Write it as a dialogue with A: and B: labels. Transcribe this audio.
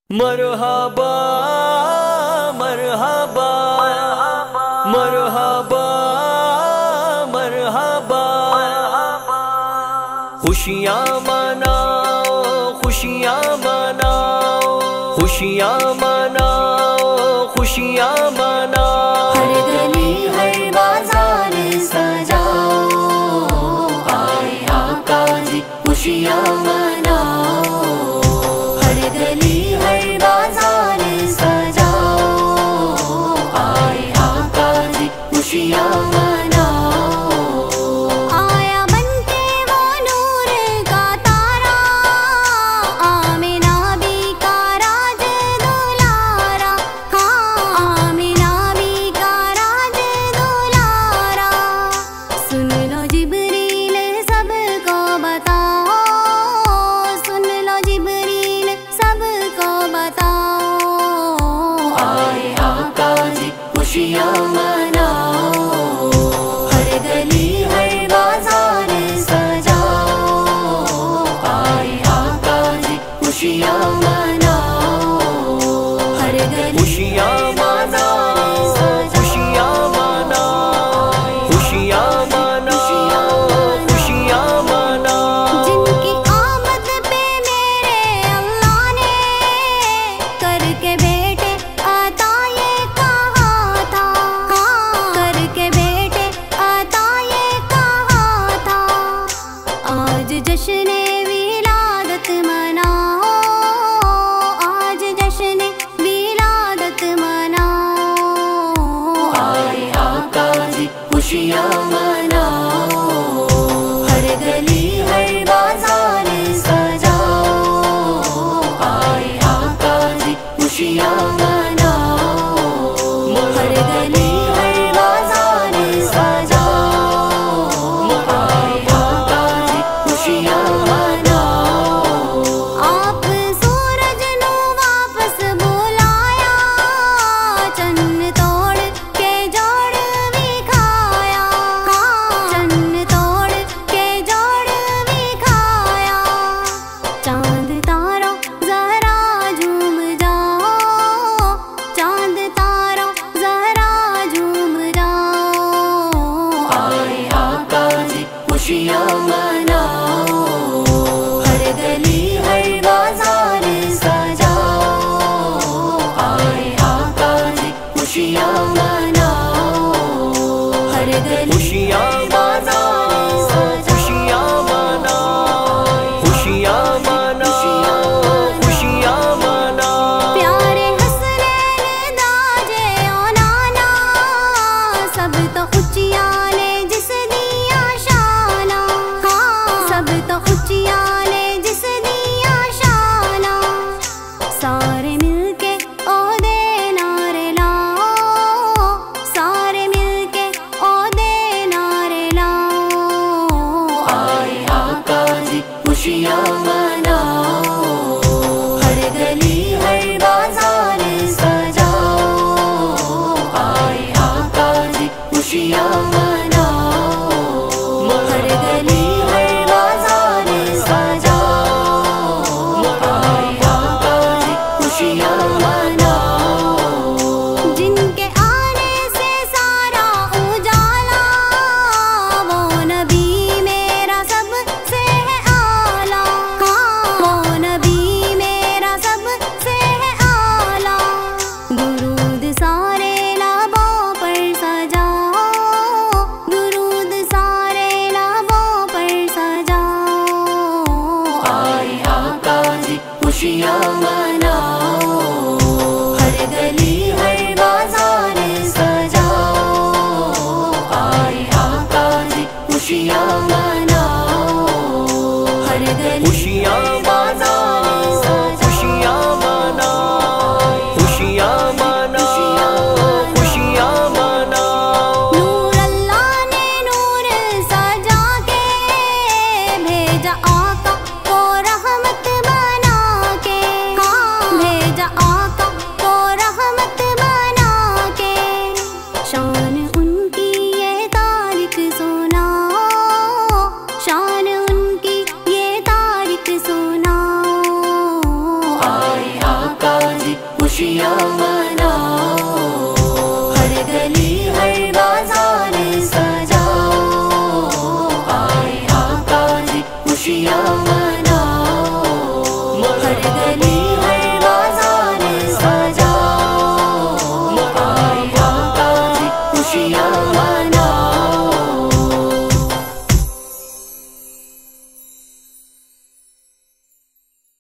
A: मरहबा मरहबा मरहबा मरहबा, खुशियाँ मनाओ खुशियाँ मनाओ खुशियाँ मनाओ खुशियाँ मनाओ।
B: हर गली हर बाजार सजाओ, आए आका जी खुशियाँ मनाओ। हर गली हर बाजार सजाओ, आए आका जी खुशियाँ मनाओ। आया बनके वो नूर का तारा, आमिना बी का राज दुलारा। हाँ आमिना बी का राज दुलारा। सुन लो जिब्रील सबको बताओ, सुन लो जिब्रील सबको बताओ। आए आका जी खुशियाँ मनाओ। हर गली हर बाजार सजाओ, आए आका जी खुशियाँ मनाओ। हर गली
A: खुशियाँ मनाओ खुशियाँ मनाओ खुशियाँ मनाओ खुशियाँ मनाओ।
B: जिनकी आमद पे मेरे अल्लाह ने करके बेटे अता ये कहा था। हाँ करके बेटे अता ये कहा था। आज जश्न विलादत मनाओ, आज जश्न विलादत मनाओ। आए आका जी खुशियाँ मनाओ। हर गली हर बाजार सजाओ, आए आका जी खुशियाँ मनाओ। हर गली हर बाजार सजाओ, आए आका जी खुशियाँ मनाओ। आप सूरज नु वापस बुलाया, चन्न तोड़ के जोड़ विखाया। हाँ चन्न तोड़ के जोड़ विखाया। चांद तारों जरा झूम जाओ, चांद तारों जरा झूम जाओ। आए आका जी खुशियाँ मनाओ। हर गली हर बाजार सजाओ, आए आका जी खुशियाँ मनाओ। हर गली
A: खुशियाँ मनाओ खुशियाँ मनाओ खुशियाँ मनाओ खुशियाँ मनाओ।
B: प्यारे हसनैन दाजे ओ नाना, सब तो खुशियाँ ने जिस दिया शाना। हाँ सब तो खुशियाँ ने जिस दिया शाना। सारे मिलके ओ दे नारे लाओ, सारे मिलके ओ दे नारे लाओ। आए आका जी खुशियाँ मनाओ। हर गली हर बाजार सजाओ, आए आका जी खुशियाँ मनाओ। हर गली हर बाजार सजाओ, आए आका जी खुशियाँ मनाओ। जिनके आने से सारा उजाला, वो नबी मेरा सबसे है आला। हाँ वो नबी मेरा सबसे है आला। दुरूद सारे लबों पर सजाओ, दुरूद सारे लबों पर सजाओ। आए आका जी खुशियाँ मनाओ। हर गली हर बाजार सजाओ, आए आका जी खुशियाँ मनाओ। हर गली
A: खुशियाँ मनाओ खुशियाँ मनाओ खुशियाँ मनाओ खुशियाँ मनाओ।
B: नूर अल्लाह ने नूर सजा के भेजा आका को रहमत बना के। हाँ खुशियाँ मनाओ, हर गली हर बाजार सजाओ, आए आका जी खुशियाँ मनाओ, हर गली हर बाजार सजाओ, आए आका जी खुशियाँ मनाओ।